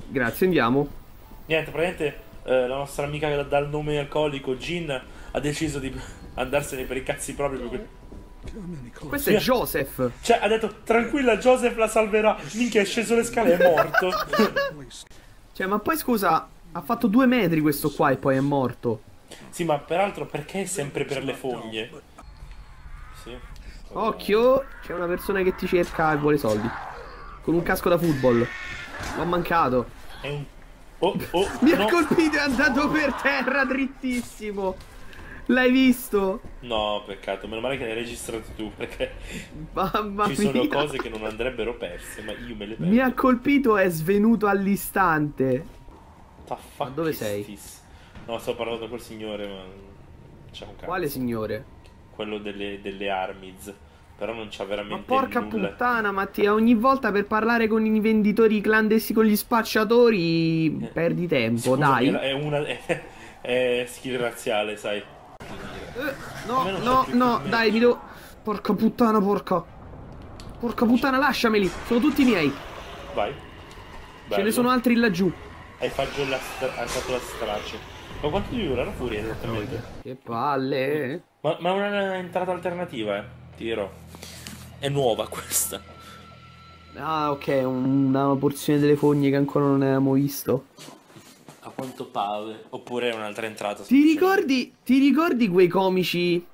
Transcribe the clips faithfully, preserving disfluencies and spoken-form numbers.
Grazie, andiamo. Niente, praticamente eh, la nostra amica che dà il nome alcolico, Gin, ha deciso di andarsene per i cazzi propri. Per Questo è Joseph. Cioè, ha detto, tranquilla, Joseph la salverà. Minchia, è sceso le scale e è morto. Cioè, ma poi scusa, ha fatto due metri questo qua e poi è morto. Sì, ma peraltro perché è sempre per le fogne? Sì. Occhio, c'è una persona che ti cerca e vuole soldi. Con un casco da football. L'ho mancato. È un... Oh, oh, Mi no. ha colpito e è andato per terra drittissimo. L'hai visto? No, peccato, meno male che l'hai registrato tu, perché Mamma ci sono mia. cose che non andrebbero perse, ma io me le perdo. Mi ha colpito e è svenuto all'istante. Ma dove sei? No, sto parlando col signore, ma c'è un cazzo. Quale signore? Quello delle, delle Armids. Però non c'ha veramente Ma porca nulla. puttana, Mattia, ogni volta per parlare con i venditori clandestini, con gli spacciatori, Eh, perdi tempo, Scusami, dai. È una... È, è skill razziale, sai. Eh, A me no, non no, c'è più no, più dai, mi devo... Porca puttana, porca. Porca puttana, lasciameli, sono tutti miei. Vai. Ce Bello. ne sono altri laggiù. Hai fatto la, stra- hai fatto la straccia. Ma quanto devi durare fuori esattamente? Che palle. Ma, ma una entrata alternativa, eh. Ti dirò. È nuova questa. Ah, ok, una porzione delle fogne che ancora non avevamo visto. A quanto pare. Oppure è un'altra entrata. Ti ricordi, ti ricordi quei comici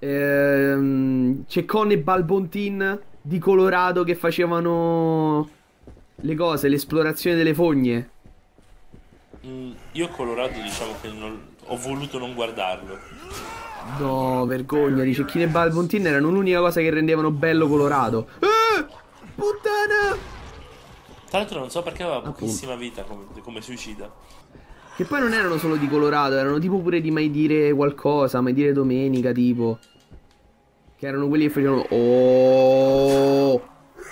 ehm, Ceccone e Balbontin di Colorado che facevano le cose, l'esplorazione delle fogne? Mm, io Colorado diciamo che non, ho voluto non guardarlo. No, vergogna, i Cecchine e Balbontin erano l'unica cosa che rendevano bello Colorado. Eh, puttana! Tra l'altro non so perché aveva Appunto. pochissima vita come, come suicida. Che poi non erano solo di Colorado, erano tipo pure di Mai Dire Qualcosa, Mai Dire Domenica, tipo. Che erano quelli che facevano... Oh!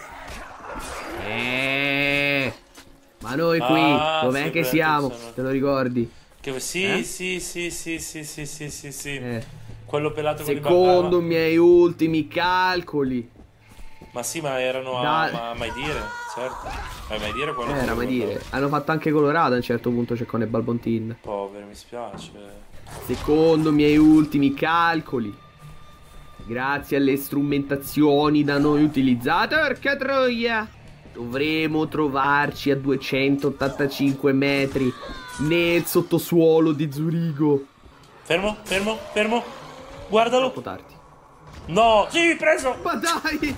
Eh! Ma noi qui, Ah, dov'è sì, che beh, siamo? sono- Te lo ricordi? Che, sì, Eh? sì, sì, sì, sì, sì, sì, sì, sì. Eh. Quello pelato con i Secondo i ba- miei ultimi calcoli. ah, ma sì, ma erano a Da- ma, Mai Dire, certo. A Mai Dire quello Eh, che era lo mai guardavo. dire. Hanno fatto anche Colorado a un certo punto, Ceccone e Balbontin. Povero, mi spiace. Secondo i miei ultimi calcoli. Grazie alle strumentazioni da noi utilizzate, porca troia, dovremo trovarci a duecentottantacinque metri nel sottosuolo di Zurigo. Fermo, fermo, fermo. Troppo Guardalo. tardi. No, sì, preso. Ma dai!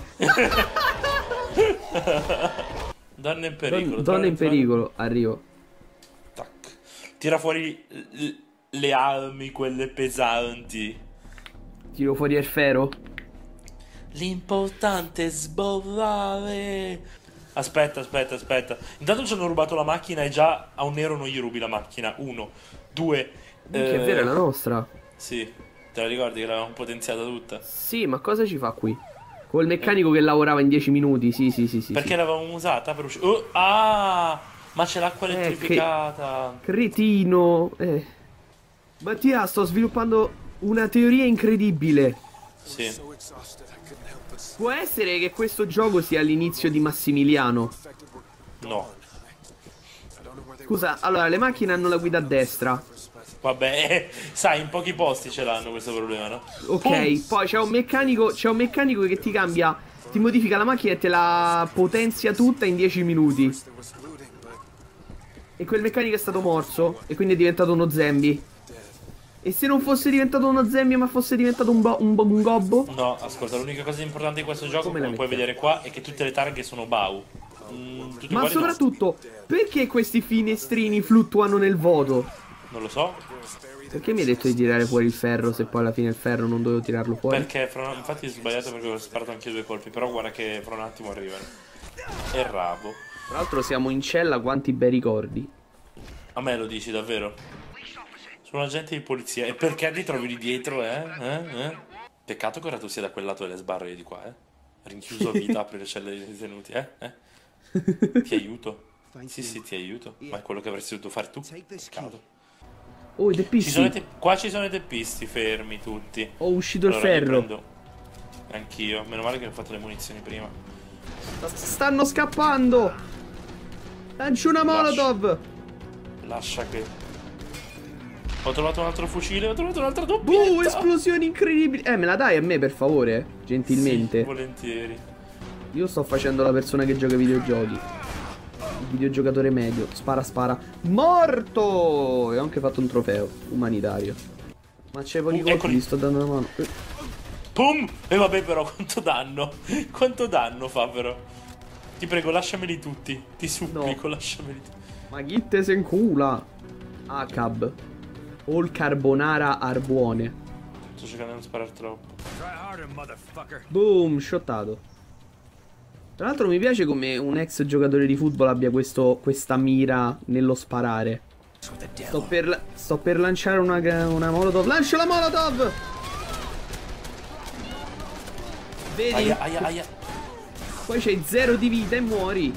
Donna in pericolo. Don- Donna in tra- pericolo, arrivo. Tac. Tira fuori l- le armi, quelle pesanti. Tiro fuori il ferro. L'importante è sborrare. Aspetta, aspetta, aspetta. Intanto ci hanno rubato la macchina e già a un nero non gli rubi la macchina. Uno, due. Che è vera, è la nostra. Sì, te la ricordi che l'avevamo potenziata tutta? Sì, ma cosa ci fa qui? Col meccanico che lavorava in dieci minuti, sì, sì, sì, sì. Perché sì. l'avevamo usata per uscire. Oh, ah! Ma c'è l'acqua Eh, elettrificata. Cretino. Eh. Mattia, sto sviluppando una teoria incredibile. Sì. Può essere che questo gioco sia l'inizio di Massimiliano? No. Scusa, allora, le macchine hanno la guida a destra. Vabbè, sai, in pochi posti ce l'hanno questo problema, no? Ok, Pum! poi c'è un meccanico, c'è un meccanico che ti cambia, ti modifica la macchina e te la potenzia tutta in dieci minuti. E quel meccanico è stato morso e quindi è diventato uno zombie. E se non fosse diventato uno zombie ma fosse diventato un, bo un, bo un gobbo? No, ascolta, l'unica cosa importante di questo gioco, Come la come puoi mettiamo? vedere qua, è che tutte le targhe sono Bau. Mm, tutte Ma uguali no. soprattutto, perché questi finestrini fluttuano nel vuoto? Non lo so. Perché mi hai detto di tirare fuori il ferro se poi alla fine il ferro non dovevo tirarlo fuori? Perché, fra... infatti ho sbagliato perché ho sparato anche due colpi, però guarda che fra un attimo arrivano. E rabo. Tra l'altro siamo in cella, quanti bei ricordi. A me lo dici davvero? Sono un agente di polizia. E perché ti trovi lì dietro, eh? eh? eh? Peccato che ora tu sia da quel lato delle sbarre di qua, eh? Rinchiuso a vita, apri le celle dei detenuti, eh? eh? Ti aiuto. Sì, sì, ti aiuto. Ma è quello che avresti dovuto fare tu. Peccato. Oh, i Ci teppisti. sono i te- qua ci sono i teppisti, fermi tutti. Ho uscito il Allora, io ferro. prendo- Anch'io. Meno male che ho fatto le munizioni prima. Stanno scappando. Lancio una molotov. Lascia che... Ho trovato un altro fucile, ho trovato un'altra doppietta. Uh, esplosioni incredibili. Eh, me la dai a me, per favore? Gentilmente. Sì, volentieri. Io sto facendo la persona che gioca ai videogiochi. Il videogiocatore medio. Spara, spara. Morto! E ho anche fatto un trofeo umanitario. Ma c'è poi Uh, i colpi, eccoli. gli sto dando una mano. Eh. Pum! E vabbè però, quanto danno? Quanto danno fa però? Ti prego, lasciameli tutti. Ti supplico, No. lasciameli tutti. Ma chi te se incula? A C A B. All carbonara arbuone. Sto cercando di non sparare troppo. Boom, shottato. Tra l'altro mi piace come un ex giocatore di football abbia questo, questa mira nello sparare. Sto per, la- sto per lanciare una, una molotov. Lancio la molotov! Vedi? Aia, aia, aia. Poi c'hai zero di vita e muori.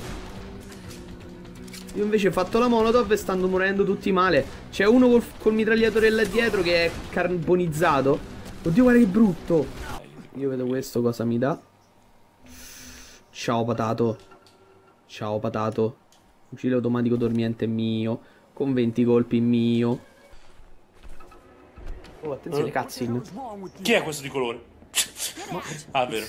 Io invece ho fatto la molotov e stanno morendo tutti male. C'è uno col, col mitragliatore là dietro che è carbonizzato. Oddio, guarda che brutto. Io vedo questo, cosa mi dà. Ciao patato. Ciao patato. Fucile automatico dormiente mio. Con venti colpi mio. Oh, attenzione, Eh? cutscene. Chi è questo di colore? Ah, vero.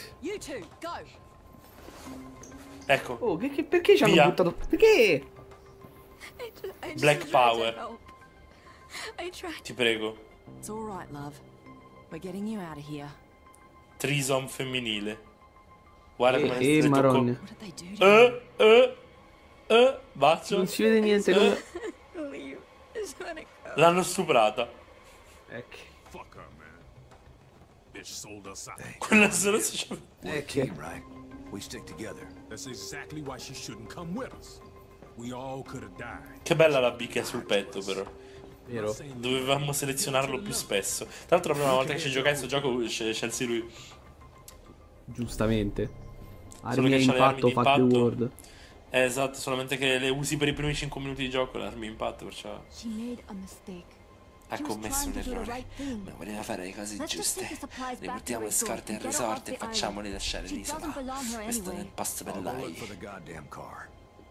Ecco. Oh, che, che, perché ci hanno Via. buttato? Perché? Black Power. Ti prego. It's all right, love. We're getting you out of here. Trison femminile. Guarda come Eh, eh, le maronna. What did they do to you? Eh, eh, eh, bacio. Non si vede niente. Eh, Come... Leave. Just let it go. L'hanno stuprata. Ecco. Fuck her, man. Bitch sold us out. Quella solo si We're a Ecco. team, right? We stick together. That's exactly why she shouldn't come with us. We all could have died. Che bella la B che ha sul petto, però. Vero? Dovevamo selezionarlo più spesso. Tra l'altro, la prima volta che ci giocai in questo gioco, sce- scelsi lui. Giustamente. Solo Armi a che c'ha le armi impatto, di fuck the impatto. world. Eh, esatto, solamente che le usi per i primi cinque minuti di gioco, le armi di impatto, perciò She made a mistake. ha commesso un errore. Ma voleva fare le cose giuste. Riportiamo le scorte al resort e facciamoli lasciare l'isola. Questo è il posto per I'll look lei. for the goddamn car.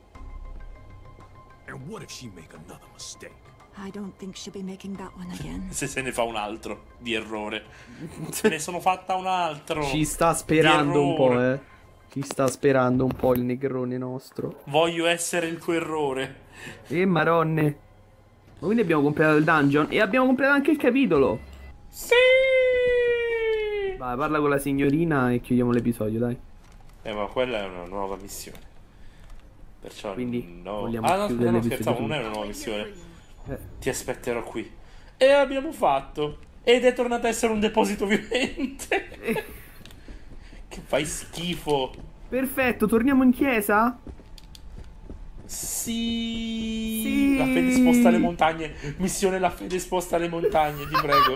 And what if she make another mistake? I don't think she'll be making that one again. Se se ne fa un altro di errore. Se ne sono fatta un altro. Ci sta sperando un po', errore. eh. Ci sta sperando un po' il negrone nostro. Voglio essere il tuo errore. E maronne. Ma quindi abbiamo completato il dungeon e abbiamo completato anche il capitolo. Sì! Vai, parla con la signorina e chiudiamo l'episodio, dai. Eh, ma quella è una nuova missione. Perciò Quindi, no. vogliamo Ah, no, chiudere no, l'episodio scherzavo, non qui. è una nuova missione. Eh. Ti aspetterò qui. E abbiamo fatto. Ed è tornato a essere un deposito vivente. Che fai schifo. Perfetto, torniamo in chiesa? Sì. Sì. La fede sposta le montagne. Missione la fede sposta le montagne, ti prego.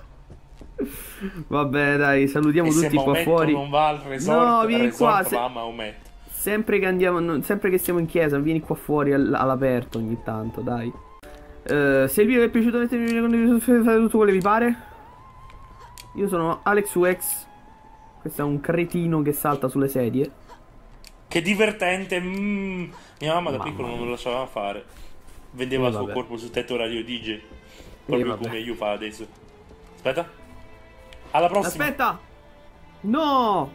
Vabbè, dai, salutiamo E se tutti qua Maometto fuori. non va al resort, No, vieni resort qua, va se- a Maometto. Sempre che andiamo, no, sempre che stiamo in chiesa, vieni qua fuori all- all'aperto ogni tanto, dai. Eh, se il video vi è piaciuto mettetemi un condiviso, fate tutto quello che vi pare. Io sono Alex U X. Questo è un cretino che salta sulle sedie. Che divertente. mm. Mia mamma da Mamma piccolo non me mia. lo lasciava fare. Vendeva Eh, il suo vabbè. corpo sul tetto radio D J. Proprio vabbè. come io fa adesso. Aspetta. Alla prossima. Aspetta! No!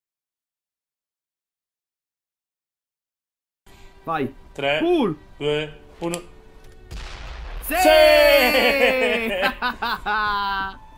Vai. tre, Cool! due, uno. Sì! Sì!